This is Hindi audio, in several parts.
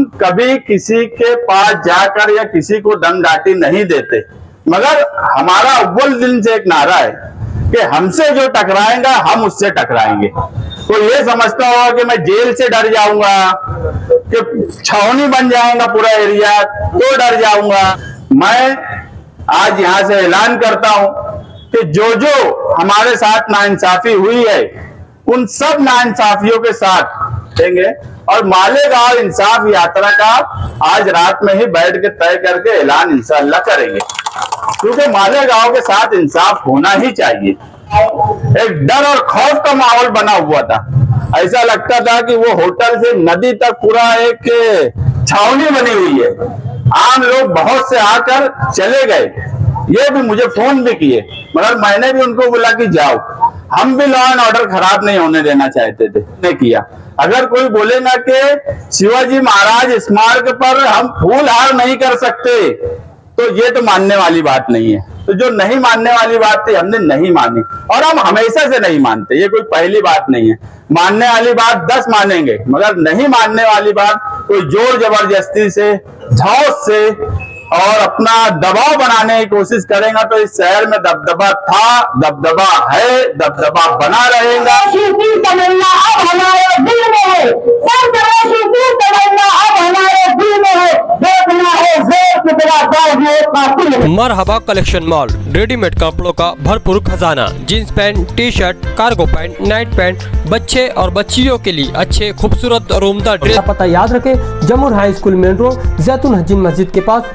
कभी किसी के पास जाकर या किसी को दमदाटी नहीं देते, मगर हमारा अव्वल दिन से एक नारा है कि हमसे जो टकराएगा हम उससे टकराएंगे। तो ये समझता होगा कि मैं जेल से डर जाऊंगा, कि छावनी बन जाएगा पूरा एरिया तो डर जाऊंगा। मैं आज यहां से ऐलान करता हूं कि जो जो हमारे साथ नाइंसाफी हुई है उन सब नाइंसाफियों के साथ देंगे और मालेगांव इंसाफ यात्रा का आज रात में ही बैठ के तय करके ऐलान इंशाअल्लाह करेंगे, क्योंकि मालेगांव के साथ इंसाफ होना ही चाहिए। एक डर और खौफ का माहौल बना हुआ था, ऐसा लगता था कि वो होटल से नदी तक पूरा एक छावनी बनी हुई है। आम लोग बहुत से आकर चले गए, ये भी मुझे फोन भी किए, मगर मैंने भी उनको बोला कि जाओ, हम भी लॉ एंड ऑर्डर खराब नहीं होने देना चाहते थे, नहीं किया। अगर कोई बोलेगा कि शिवाजी महाराज स्मारक पर हम फूल हार नहीं कर सकते, तो ये तो मानने वाली बात नहीं है। तो जो नहीं मानने वाली बात थी हमने नहीं मानी, और हम हमेशा से नहीं मानते, ये कोई पहली बात नहीं है। मानने वाली बात 10 मानेंगे, मगर नहीं मानने वाली बात कोई जोर जबरदस्ती से, धौस से और अपना दबाव बनाने की कोशिश करेगा तो इस शहर में दबदबा था, दबदबा है, दबदबा बना रहेगा। तमन्ना अब हमारे दिल में है, सब तमन्ना अब हमारे दिल में है, देखना है जोर कितना दर्द है कातिल। मरहबा कलेक्शन मॉल, रेडीमेड कपड़ों का भरपूर खजाना, jeans pant, T shirt, cargo pant, night pant, बच्चे और बच्चियों के लिए अच्छे खूबसूरत और उम्दा ड्रेस। पता याद रखे, Jamur high school main road, जैतून हजीन मस्जिद के पास।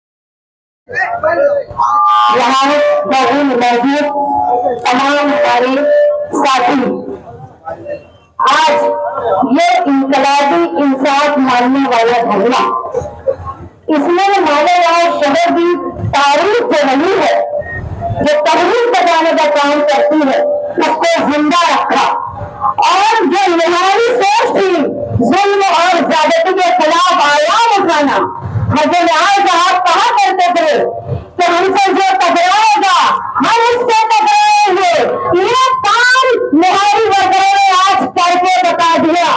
यहाँ मौजूद तमाम हमारे साथी आज ये इनकलाबी इंसाफ मानने वाला धरना, इसमें मालेगांव शहर की तारीफ जो नहीं है, जो तहरीर बजाने का काम करती है, उसको जिंदा रखा। और जो निहारी सोच थी जुल्म और ज्यादती के खिलाफ आवाज उठाना, हजरत साहब कहा करते थे कि हमसे जो टकराएगा हम उससे टकराएंगे। ये काम निहारी वर्करों ने आज करके बता दिया।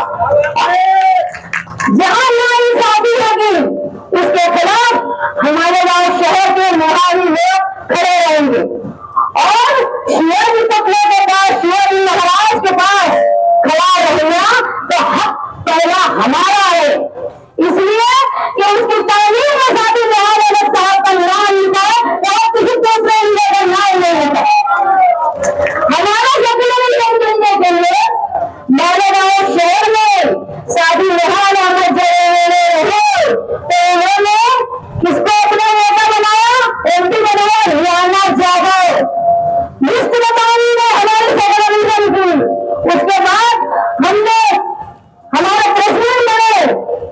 जहां नाइंसाफी होगी उसके खिलाफ हमारे गांव शहर के निहारी लोग खड़े रहेंगे। और शिवाजी पुतले के पास, शिवाजी महाराज के पास खड़ा रहेगा तो हक पहला हमारा है, इसलिए कि उसकी तालीम में साथी जहां साहब का नाम लिखा है तो किसी दूसरे इंडिया का नाम नहीं होता। हमारा सेकुलरिज्म करने के लिए मालेगांव शहर में साथी यहाँ नामक रहे तो उन्होंने किसको अपना नेता बनाया, एमपी बनाया रियाना जाधव। लिस्ट बताई है हमारे सेकुलरिज्म की। उसके बाद हमने हमारे प्रेसिडेंट बने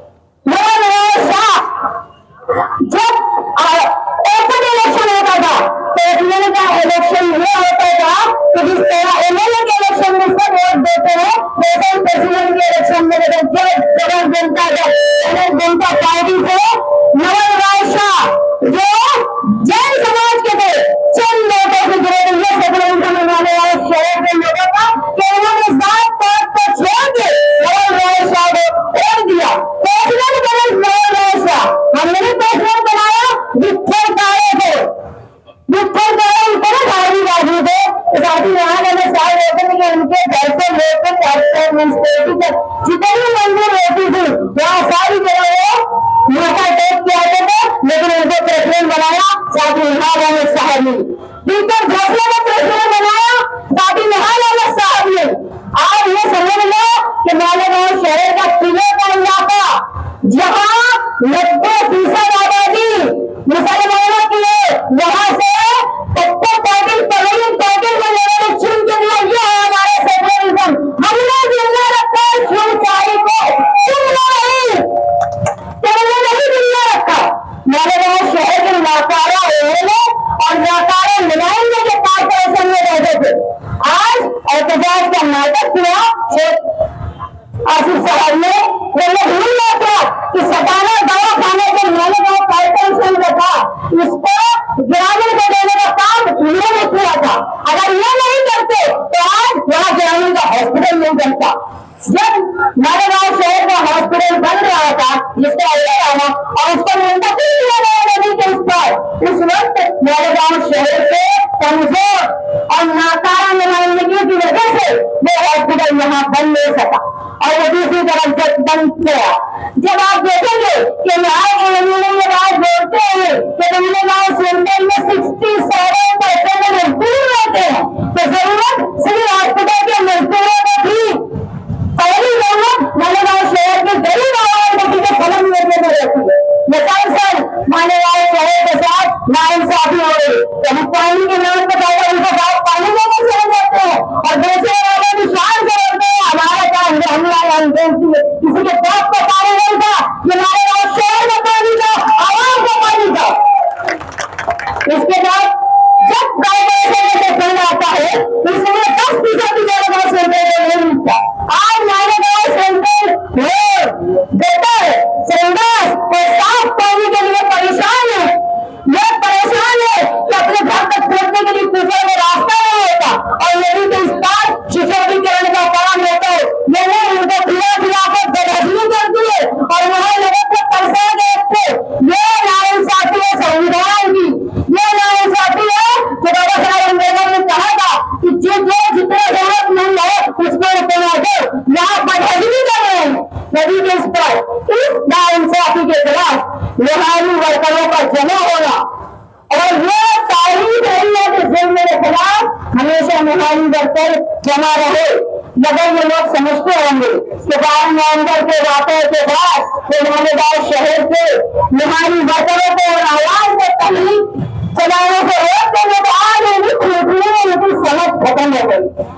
जब ओपन इलेक्शन होता था तो एमएलए का इलेक्शन ये होता था कि जिस तरह एमएलए के इलेक्शन में सब वोट देते हैं वैसे प्रेसिडेंट के इलेक्शन में जगह जनता पार्टी से नवल रायशाह जो जैन समाज के थे चंद लोगों से जुड़े हुए सेकुलरिज्म मानने वाले शहर के लोगों का कि उन्होंने जात पात को छोड़ के नवल रायशाह को वोट दिया। प्रेसिडेंट बने नवल रायशाह, हमने भी प्रेसिडेंट बनाया विठल काले को। विठल काले इतने भारी बाजू थे साथी यहाँ मैंने सारे होते थे कि उनके घर से लेकर म्यूनिसिपैलिटी तक जितनी मंदिर होती थी वहाँ सारी जगह वो माथा टेक के आते थे, लेकिन उनको प्रेसिडेंट बनाया साथी यहाँ साहब ने। दीपक घोसले को प्रेसिडेंट बनाया साथी यहाँ साहब ने। आज ये समझ लो कि मालेगांव शहर का किले का इलाका जहाँ 90% आबादी मुसलमानों की है, वहां से पत्थर पैकिंग में लेने चुन के लिए ये है हमारे सेकुलरिज्म। हमने जिंदा रखा है छूचाई को, तुमने नहीं जिंदा रखा। मालेगांव शहर के नाकारा होने और नाकारा मिलाएंगे के कॉर्पोरेशन में रहते थे। आज एहतजाज का नाटक किया आसिफ साहब ने, वो भूल गया था कि सताना दवा खाने के उसका आएगा ना और उसको मुंतकिल किया गया नदी के उस पर। उस वक्त मालेगांव शहर के कमजोर और नाकारा नुमाइंदगी की वजह से वो हॉस्पिटल यहाँ बन नहीं सका और वो दूसरी तरफ जब बंद किया। जब आप देखेंगे कि यहाँ ये बात बोलते हैं कि मालेगांव सेंटर में 67% मजदूर रहते हैं, तो जरूरत सिविल हॉस्पिटल के मजदूरों को थी। पहली जरूरत मालेगांव शहर के गरीब आबादी के खत्म करने में रहती है। मुसलसल मालेगांव शहर के साथ नाइंसाफी हो रही, कभी पानी के नाम पर जाकर उनके साथ पानी लेकर चले जाते हैं और दूसरे वाले की शान से बोलते हैं हमारे काम किसी के बाप को पानी नहीं था, ये मालेगांव शहर में पानी था, आवाम को पानी था। इसके बाद जब कॉर्पोरेशन में फंड आता है इसमें 10% मालेगांव सेंटर नहीं मिलता। आज मालेगांव सेंटर गटर, संडास और साफ पानी के लिए परेशान है। लोग परेशान है कि अपने घर तक पहुंचने के लिए पूछने में रास्ता नहीं होता और यदि तो इस बार सुशोभीकरण का काम होता है ये नहीं उनको खिला कर बदहजमी कर दिए और वहां लोगों को तरसा देते। ये नाइंसाफी है संविधान की, ये नाइंसाफी है जो बाबा साहब अम्बेडकर ने कहा था कि जितना जरूरतमंद है उसको इतना दो। यहाँ बदहजमी कर रहे हैं नदी के इस पर। इस नाइंसाफी के खिलाफ लोहानी वर्करों का जमा होना और ये तारीफ है कि जुल्म के खिलाफ हमेशा लोहानी वर्कर जमा रहे। मगर ये लोग समझते होंगे कि 12 नवंबर के वाक़े के बाद मालेगांव शहर के लोहानी वर्करों को और आवाज को तकलीफ चलाने से रोकते हुए तो आज उनकी समझ खत्म हो गई।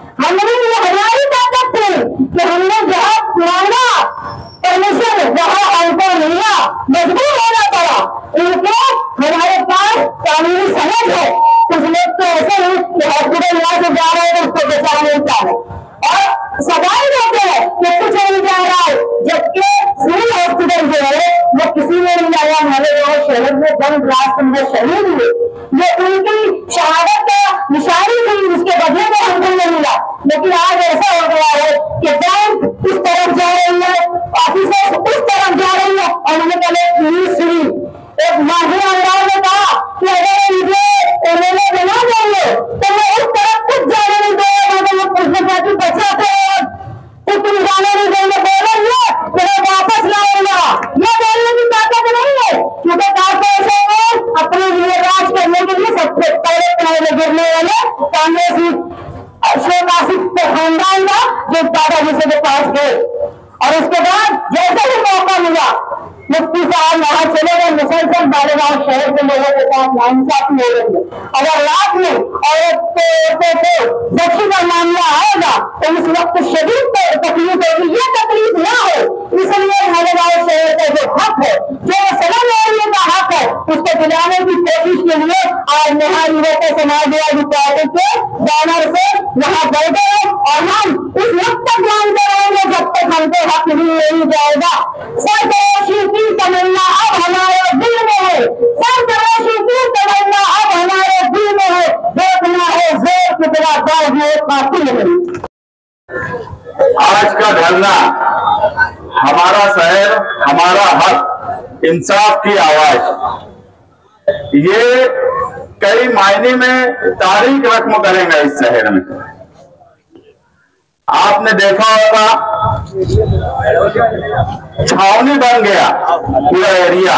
हमारी ताकत थी कि हमने जहाँ मांगा परमिशन वहाँ हमको मिला, मजबूर होना पड़ा। इनको हमारे पास कानूनी समझ है। कुछ लोग तो ऐसे हैं कि हॉस्पिटल यहाँ से जा रहे हैं तो उसको बचा नहीं चाहे और सफाई देते हैं कि कुछ नहीं जा रहा है, जबकि सिविल हॉस्पिटल जो है वो किसी ने नहीं लाया। मालेगांव शहर में जंग राष्ट्र में शहीद हुए, ये उनकी शहादत का निशानी थी, उसके बदले में हमको नहीं मिला। लेकिन आज ऐसा हो गया है कि बैंक इस तरफ जा रही है, ऑफिसर्स उस तरफ जा रही है और उन्होंने कल न्यूज सुनी, एक माही अंदाज ने कहा कि अगर मुझे एमएलए बना देंगे तो मैं उस तरफ कुछ जाने नहीं देगा, मगर वो पूछने पार्टी बचाते हैं तो तुम जाने नहीं देंगे बोलेंगे तो मैं वापस लाऊंगा। ये बोलने की ताकत नहीं है क्योंकि कॉर्पोरेशन में अपने लिए राज करने के लिए सबसे पहले गिरने वाले कांग्रेस अशोक आसिफ के खानदान का जो दादाजी से के पास गए और उसके बाद जैसे ही मौका मिला मुफ्ती साहब वहां चले गए। मुसलसल मालेगांव शहर के लोगों के साथ नाइंसाफी हो रही है। अगर रात में औरतों को जख्मी का मामला आएगा तो उस वक्त शदीद तकलीफ होगी। ये तकलीफ ना हो इसलिए मालेगांव शहर का जो हक है, जो सदन एरिया का हक है, उसको दिलाने की कोशिश के लिए आज निहार युवक समाजवादी पार्टी के बैनर से वहां बैठे हैं और हम उस वक्त तक मानते रहेंगे जब तक हमको हक नहीं जाएगा। सरफरोशी की तमन्ना अब हमारे दिल में है, सरफरोशी की तमन्ना अब हमारे दिल में है, देखना है जोर कितना दर्द है बाकी नहीं। आज का धरना हमारा शहर हमारा हक इंसाफ की आवाज, ये कई मायने में तारीख रकम करेगा इस शहर में। आपने देखा होगा छावनी बन गया पूरा एरिया।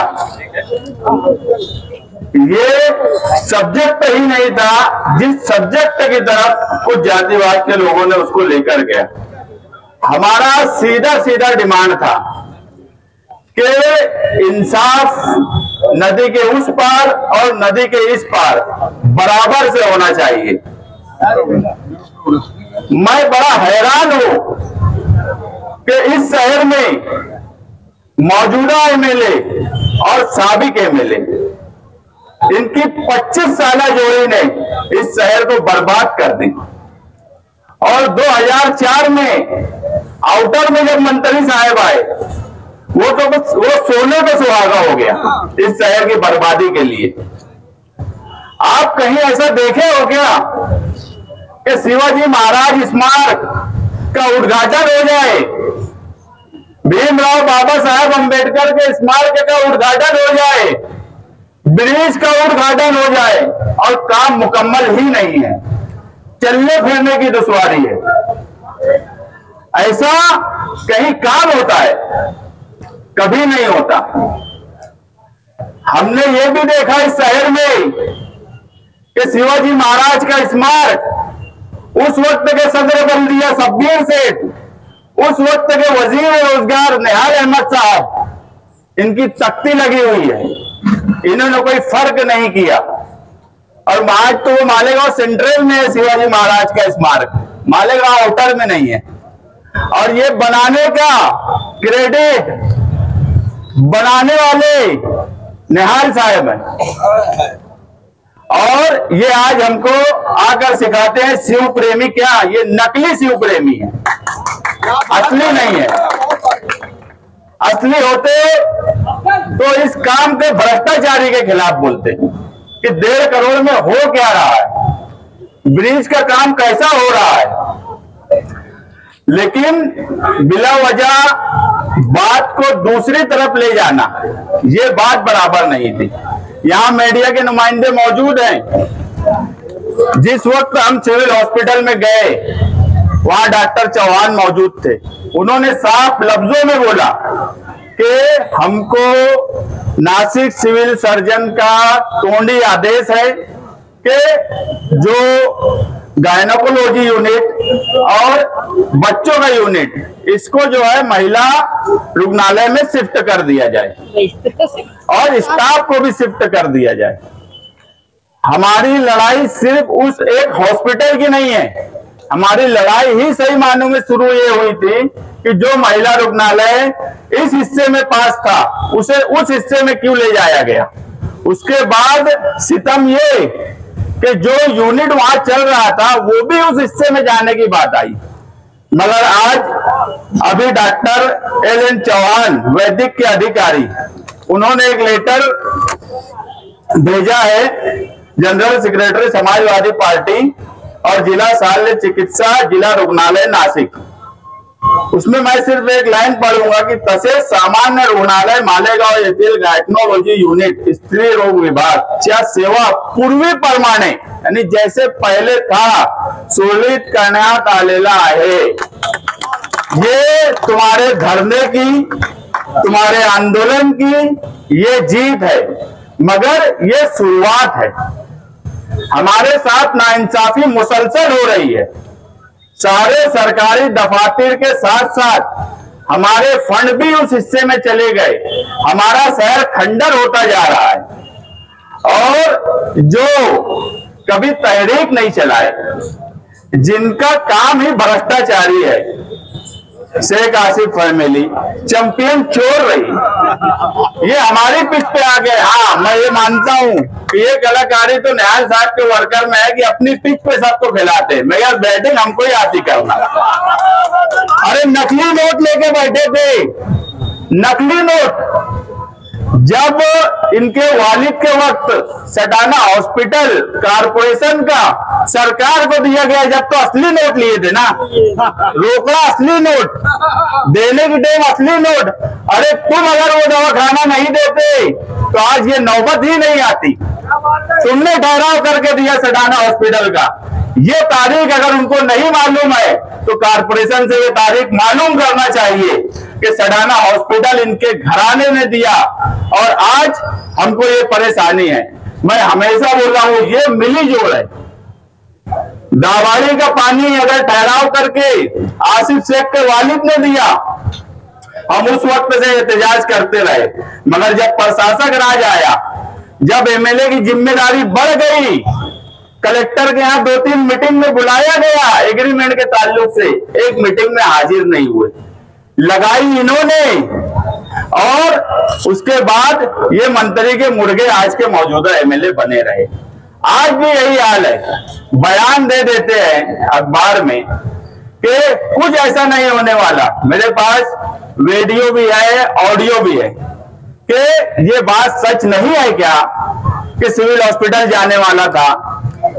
ये सब्जेक्ट ही नहीं था जिस सब्जेक्ट की तरफ कुछ जातिवाद के लोगों ने उसको लेकर गया। हमारा सीधा सीधा डिमांड था कि इंसाफ नदी के उस पार और नदी के इस पार बराबर से होना चाहिए। मैं बड़ा हैरान हूं कि इस शहर में मौजूदा एमएलए और साबिक एमएलए इनकी 25 साल जोड़ी ने इस शहर को बर्बाद कर दी और 2004 में आउटर में जब मंत्री साहब आए वो सोने पे सुहागा हो गया इस शहर की बर्बादी के लिए। आप कहीं ऐसा देखे हो क्या कि शिवाजी महाराज स्मारक का उद्घाटन हो जाए भीमराव बाबा साहब अंबेडकर के स्मारक का उद्घाटन हो जाए, ब्रिज का उद्घाटन हो जाए और काम मुकम्मल ही नहीं है, चलने फिरने की दुश्वारी है। ऐसा कहीं काम होता है? कभी नहीं होता। हमने ये भी देखा इस शहर में कि शिवाजी महाराज का स्मारक उस वक्त के सदर बल्दिया शब्बीर सेठ, उस वक्त के वजीर रोजगार निहाल अहमद साहब, इनकी तख्ती लगी हुई है, इन्होंने कोई फर्क नहीं किया। और आज तो वो मालेगांव सेंट्रल में है शिवाजी महाराज का स्मारक, मालेगांव आउटर में नहीं है। और ये बनाने का क्रेडिट बनाने वाले निहाल साहब हैं। और ये आज हमको आकर सिखाते हैं शिव प्रेमी क्या, ये नकली शिव प्रेमी है, असली नहीं है। असली होते तो इस काम के भ्रष्टाचारी के खिलाफ बोलते कि 1.5 करोड़ में हो क्या रहा है, ब्रिज का काम कैसा हो रहा है। लेकिन बिला वजह बात को दूसरी तरफ ले जाना, ये बात बराबर नहीं थी। यहां मीडिया के नुमाइंदे मौजूद हैं। जिस वक्त हम सिविल हॉस्पिटल में गए वहां डॉक्टर चौहान मौजूद थे, उन्होंने साफ लफ्जों में बोला कि हमको नासिक सिविल सर्जन का तोंडी आदेश है कि जो गायनोकोलॉजी यूनिट और बच्चों का यूनिट, इसको जो है महिला रुग्णालय में शिफ्ट कर दिया जाए और स्टाफ को भी शिफ्ट कर दिया जाए। हमारी लड़ाई सिर्फ उस एक हॉस्पिटल की नहीं है, हमारी लड़ाई ही सही मानों में शुरू ये हुई थी कि जो महिला रुग्णालय इस हिस्से में पास था उसे उस हिस्से में क्यों ले जाया गया। उसके बाद सितम ये कि जो यूनिट वहां चल रहा था वो भी उस हिस्से में जाने की बात आई। मगर आज अभी डॉक्टर एल.एन. चौहान वैदिक के अधिकारी, उन्होंने एक लेटर भेजा है जनरल सेक्रेटरी समाजवादी पार्टी और जिला शल्य चिकित्सा जिला रुग्णालय नासिक। उसमें मैं सिर्फ एक लाइन पढ़ूंगा कि तसेच सामान्य रुग्णालय मालेगाव येथील गायनोलॉजी युनिट स्त्री रोग विभाग च्या सेवा पूर्वी प्रमाणे यानी जैसे पहले था सुरळीत करण्यात आलेला आहे। ये तुम्हारे धरने की, तुम्हारे आंदोलन की ये जीत है, मगर ये शुरुआत है। हमारे साथ नाइंसाफी मुसलसल हो रही है। सारे सरकारी दफातर के साथ साथ हमारे फंड भी उस हिस्से में चले गए, हमारा शहर खंडर होता जा रहा है। और जो कभी तहरीक नहीं चलाए, जिनका काम ही भ्रष्टाचारी है, शेख आसिफ फैमिली चैंपियन चोर रही, ये हमारी पिच पे आ गए। हाँ, मैं ये मानता हूँ कि ये कलाकारी तो निहाल साहब के वर्कर में है कि अपनी पिच पे सबको खिलाते, मगर बैटिंग हमको ही आती करना। अरे नकली नोट लेके बैठे थे, नकली नोट। जब इनके वालिद के वक्त सटाना हॉस्पिटल कारपोरेशन का सरकार को दिया गया, जब तो असली नोट लिए थे ना, रोकड़ा असली नोट, देने की टाइम असली नोट। अरे तुम अगर वो दवाखाना नहीं देते तो आज ये नौबत ही नहीं आती। तुमने ठहराव करके दिया सटाना हॉस्पिटल का, ये तारीख अगर उनको नहीं मालूम है तो कारपोरेशन से ये तारीख मालूम करना चाहिए कि सटाना हॉस्पिटल इनके घराने ने दिया और आज हमको ये परेशानी है। मैं हमेशा बोल रहा हूं ये मिली जोड़ है। दावाड़ी का पानी अगर ठहराव करके आसिफ शेख के वालिद ने दिया, हम उस वक्त से एहतजाज करते रहे, मगर जब प्रशासक राज आया, जब एमएलए की जिम्मेदारी बढ़ गई, कलेक्टर के यहाँ 2-3 मीटिंग में बुलाया गया एग्रीमेंट के ताल्लुक से, एक मीटिंग में हाजिर नहीं हुए, लगाई इन्होंने। और उसके बाद ये मंत्री के मुर्गे आज के मौजूदा एमएलए बने रहे। आज भी यही हाल है, बयान दे देते हैं अखबार में कि कुछ ऐसा नहीं होने वाला। मेरे पास वीडियो भी है, ऑडियो भी है कि ये बात सच नहीं है क्या कि सिविल हॉस्पिटल जाने वाला था।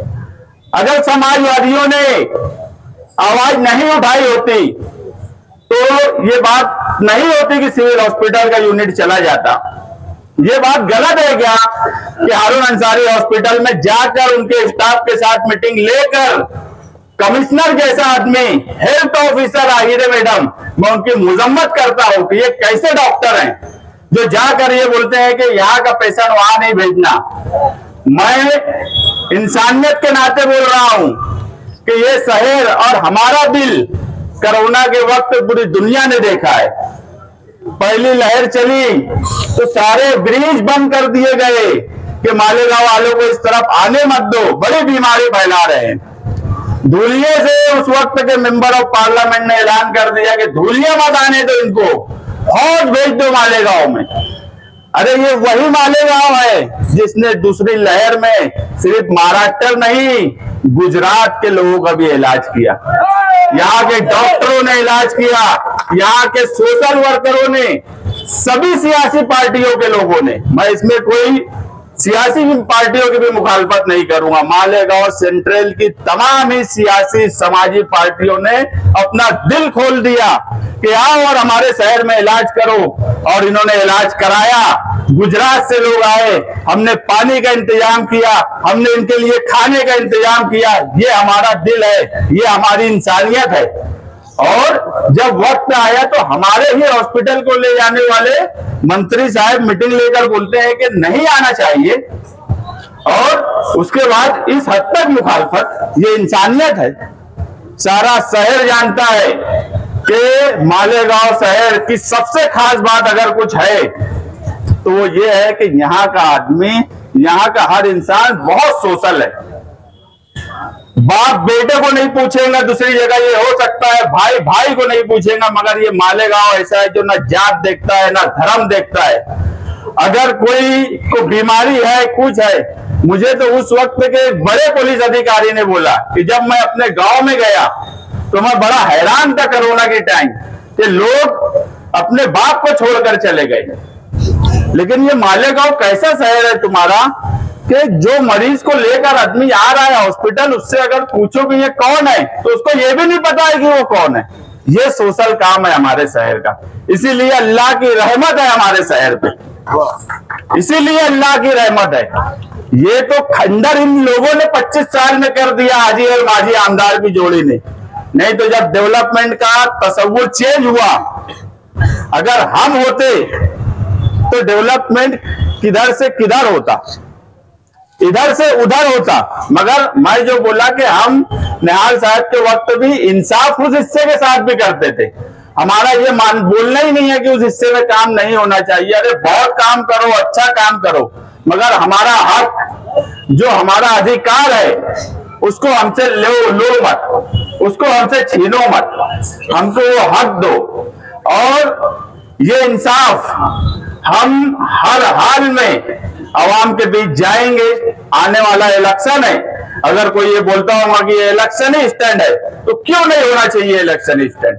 अगर समाजवादियों ने आवाज नहीं उठाई होती तो ये बात नहीं होती कि सिविल हॉस्पिटल का यूनिट चला जाता। ये बात गलत है क्या कि हारून अंसारी हॉस्पिटल में जाकर उनके स्टाफ के साथ मीटिंग लेकर कमिश्नर जैसा आदमी, हेल्थ ऑफिसर आहिरे मैडम, मैं उनकी मजम्मत करता हूं कि ये कैसे डॉक्टर हैं जो जाकर ये बोलते हैं कि यहाँ का पेशेंट वहां नहीं भेजना। मैं इंसानियत के नाते बोल रहा हूं कि ये शहर और हमारा दिल कोरोना के वक्त पूरी दुनिया ने देखा है। पहली लहर चली तो सारे ब्रिज बंद कर दिए गए कि मालेगांव वालों को इस तरफ आने मत दो, बड़ी बीमारी फैला रहे हैं। धूलिया से उस वक्त के मेंबर ऑफ पार्लियामेंट ने ऐलान कर दिया कि धूलिया मत आने दो, इनको फौज भेज दो मालेगांव में। अरे ये वही मालेगांव है जिसने दूसरी लहर में सिर्फ महाराष्ट्र नहीं, गुजरात के लोगों का भी इलाज किया, यहाँ के डॉक्टरों ने इलाज किया, यहाँ के सोशल वर्करों ने, सभी सियासी पार्टियों के लोगों ने। मैं इसमें कोई सियासी पार्टियों की भी मुखालफत नहीं करूंगा। मालेगांव सेंट्रल की तमाम ही सियासी समाजी पार्टियों ने अपना दिल खोल दिया कि आओ और हमारे शहर में इलाज करो, और इन्होंने इलाज कराया। गुजरात से लोग आए, हमने पानी का इंतजाम किया, हमने इनके लिए खाने का इंतजाम किया। ये हमारा दिल है, ये हमारी इंसानियत है। और जब वक्त आया तो हमारे ही हॉस्पिटल को ले जाने वाले मंत्री साहब मीटिंग लेकर बोलते हैं कि नहीं आना चाहिए, और उसके बाद इस हद तक मुखालफत, ये इंसानियत है। सारा शहर जानता है कि मालेगांव शहर की सबसे खास बात अगर कुछ है तो वो ये है कि यहाँ का आदमी, यहाँ का हर इंसान बहुत सोशल है। बाप बेटे को नहीं पूछेगा, दूसरी जगह ये हो सकता है भाई भाई को नहीं पूछेगा, मगर ये मालेगांव ऐसा है जो ना जात देखता है ना धर्म देखता है। अगर कोई को बीमारी है, कुछ है, मुझे तो उस वक्त के बड़े पुलिस अधिकारी ने बोला कि जब मैं अपने गांव में गया तो मैं बड़ा हैरान था कोरोना के टाइम कि लोग अपने बाप को छोड़कर चले गए। लेकिन ये मालेगांव कैसा शहर है तुम्हारा कि जो मरीज को लेकर आदमी आ रहा है हॉस्पिटल, उससे अगर पूछो कि ये कौन है तो उसको ये भी नहीं पता है कि वो कौन है। ये सोशल काम है हमारे शहर का, इसीलिए अल्लाह की रहमत है हमारे शहर पे, इसीलिए अल्लाह की रहमत है। ये तो खंडर इन लोगों ने 25 साल में कर दिया, हाजी और माजी आमदार की जोड़ी ने। नहीं तो जब डेवलपमेंट का तस्वुर चेंज हुआ, अगर हम होते तो डेवलपमेंट किधर से किधर होता, इधर से उधर होता। मगर मैं जो बोला कि हम निहाल साहब के वक्त भी इंसाफ उस हिस्से के साथ भी करते थे। हमारा ये बोलना ही नहीं है कि उस हिस्से में काम नहीं होना चाहिए। अरे बहुत काम करो, अच्छा काम करो, मगर हमारा हक, जो हमारा अधिकार है, उसको हमसे लो मत, उसको हमसे छीनो मत, हमको वो हक दो। और ये इंसाफ हम हर हाल में आवाम के बीच जाएंगे। आने वाला इलेक्शन है, अगर कोई ये बोलता होगा कि ये इलेक्शन ही स्टैंड है, तो क्यों नहीं होना चाहिए इलेक्शन स्टैंड।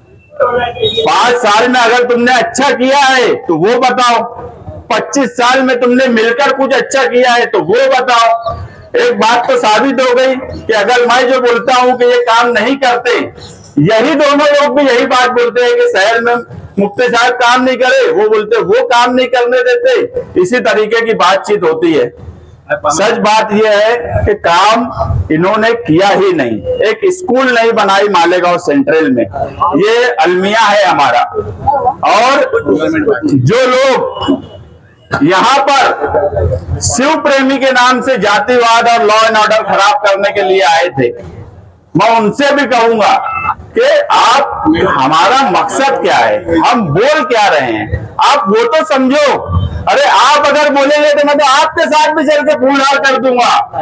5 साल में अगर तुमने अच्छा किया है तो वो बताओ, 25 साल में तुमने मिलकर कुछ अच्छा किया है तो वो बताओ। एक बात तो साबित हो गई कि अगर मैं जो बोलता हूं कि ये काम नहीं करते, यही दोनों लोग भी यही बात बोलते हैं कि शहर में मुफ्ती साहब काम नहीं करे, वो बोलते वो काम नहीं करने देते। इसी तरीके की बातचीत होती है। सच बात यह है कि काम इन्होंने किया ही नहीं। एक स्कूल नहीं बनाई मालेगांव सेंट्रल में, ये अलमिया है हमारा। और जो लोग यहाँ पर शिव प्रेमी के नाम से जातिवाद और लॉ एंड ऑर्डर खराब करने के लिए आए थे, मैं उनसे भी कहूंगा कि आप, हमारा मकसद क्या है, हम बोल क्या रहे हैं, आप वो तो समझो। अरे आप अगर बोलेंगे तो मैं तो आपके साथ भी चल के फूलहार कर दूंगा,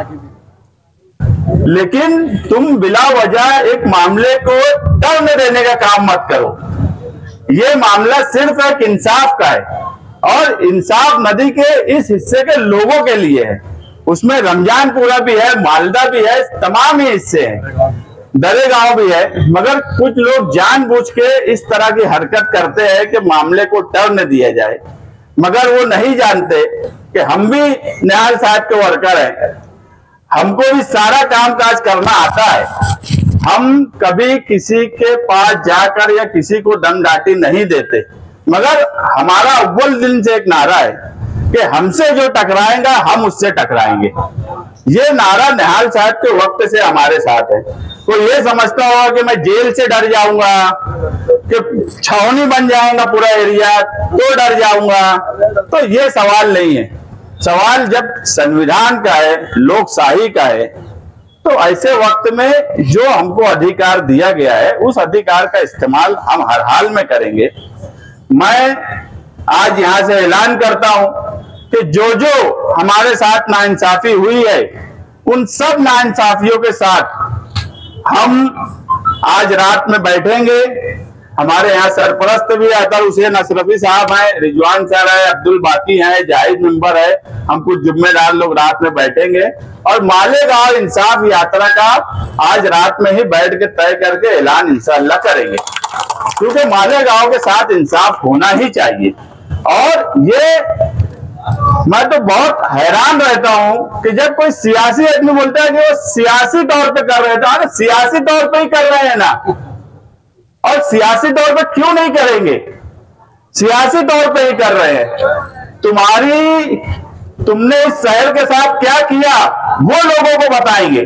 लेकिन तुम बिला वजह एक मामले को टर्न देने का काम मत करो। ये मामला सिर्फ एक इंसाफ का है, और इंसाफ नदी के इस हिस्से के लोगों के लिए है। उसमें रमजानपुरा भी है, मालदा भी है, तमाम ही हिस्से हैं, दरेगांव भी है। मगर कुछ लोग जानबूझ के इस तरह की हरकत करते हैं कि मामले को टर्न दिया जाए, मगर वो नहीं जानते कि हम भी निहाल साहब के वर्कर हैं, हमको भी सारा कामकाज करना आता है। हम कभी किसी के पास जाकर या किसी को दंडाटी नहीं देते, मगर हमारा अव्वल दिन से एक नारा है कि हमसे जो टकराएगा हम उससे टकराएंगे। ये नारा निहाल साहब के वक्त से हमारे साथ है। कोई ये समझता होगा कि मैं जेल से डर जाऊंगा, कि छावनी बन जाएगा पूरा एरिया तो डर जाऊंगा, तो ये सवाल नहीं है। सवाल जब संविधान का है, लोकशाही का है, तो ऐसे वक्त में जो हमको अधिकार दिया गया है उस अधिकार का इस्तेमाल हम हर हाल में करेंगे। मैं आज यहां से ऐलान करता हूं कि जो जो हमारे साथ नाइंसाफी हुई है उन सब नाइंसाफियों के साथ हम आज रात में बैठेंगे। हमारे यहाँ सरपरस्त भी अतर हुसैन अशरफी साहब हैं, रिजवान सर है, अब्दुल बाकी हैं, जाहिद मेंबर है, हम कुछ जिम्मेदार लोग रात में बैठेंगे और मालेगांव इंसाफ यात्रा का आज रात में ही बैठ के तय करके ऐलान इंशाअल्लाह करेंगे, क्योंकि मालेगांव के साथ इंसाफ होना ही चाहिए। और ये मैं तो बहुत हैरान रहता हूं कि जब कोई सियासी आदमी बोलता है कि वो सियासी तौर पे कर रहे थे, सियासी तौर पे ही कर रहे हैं ना, और सियासी तौर पे क्यों नहीं करेंगे? सियासी तौर पे ही कर रहे हैं। तुमने इस शहर के साथ क्या किया वो लोगों को बताएंगे,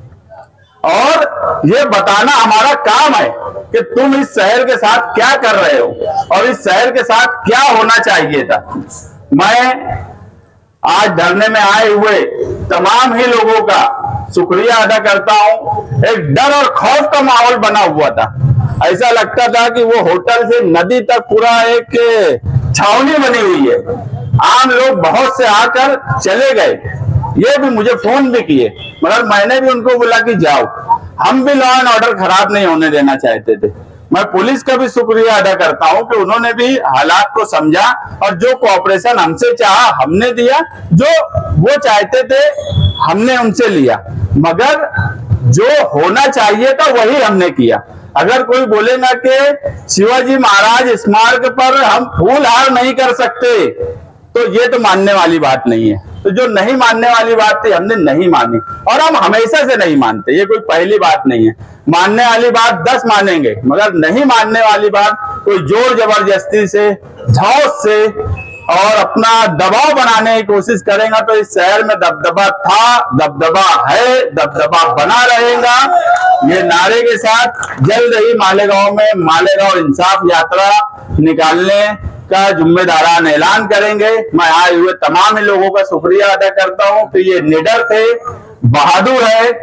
और ये बताना हमारा काम है कि तुम इस शहर के साथ क्या कर रहे हो और इस शहर के साथ क्या होना चाहिए था। मैं आज धरने में आए हुए तमाम ही लोगों का शुक्रिया अदा करता हूं। एक डर और खौफ का माहौल बना हुआ था, ऐसा लगता था कि वो होटल से नदी तक पूरा एक छावनी बनी हुई है। आम लोग बहुत से आकर चले गए, ये भी मुझे फोन भी किए, मगर मैंने भी उनको बोला कि जाओ, हम भी लॉ एंड ऑर्डर खराब नहीं होने देना चाहते थे। मैं पुलिस का भी शुक्रिया अदा करता हूं कि उन्होंने भी हालात को समझा और जो कोऑपरेशन हमसे चाहा हमने दिया, जो वो चाहते थे हमने उनसे लिया, मगर जो होना चाहिए था वही हमने किया। अगर कोई बोलेगा कि शिवाजी महाराज स्मारक पर हम फूल हार नहीं कर सकते, तो ये तो मानने वाली बात नहीं है। तो जो नहीं मानने वाली बात थी हमने नहीं मानी, और हम हमेशा से नहीं मानते, ये कोई पहली बात नहीं है। मानने वाली बात 10 मानेंगे, मगर नहीं मानने वाली बात कोई जोर जबरदस्ती से, धौस से और अपना दबाव बनाने की कोशिश करेगा तो इस शहर में दबदबा था, दबदबा है, दबदबा बना रहेगा। ये नारे के साथ जल्द ही मालेगांव में मालेगांव इंसाफ यात्रा निकालने का जिम्मेदारान ऐलान करेंगे। मैं आए हुए तमाम ही लोगों का शुक्रिया अदा करता हूं कि ये निडर थे, बहादुर है।